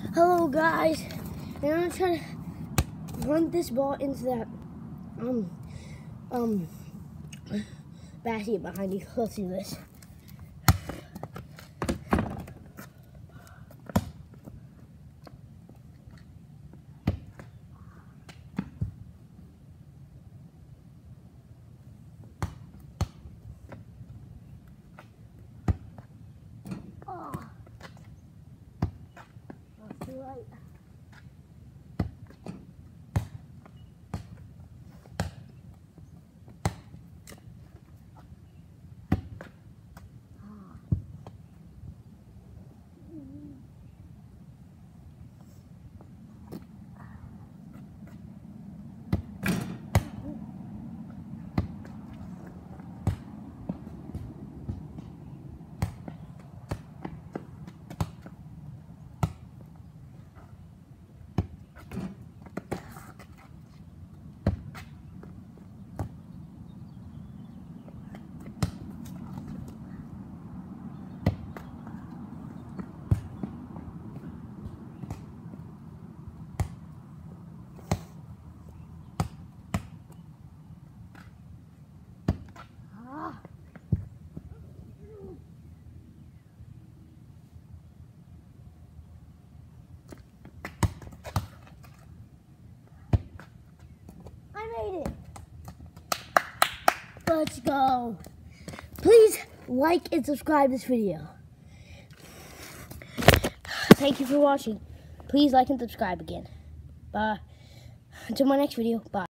Hello guys, and I'm gonna try to run this ball into that basket behind you. Let's do this. Oh, that's too right. I made it. Let's go. Please like and subscribe this video. Thank you for watching. Please like and subscribe again. Bye. Until my next video. Bye.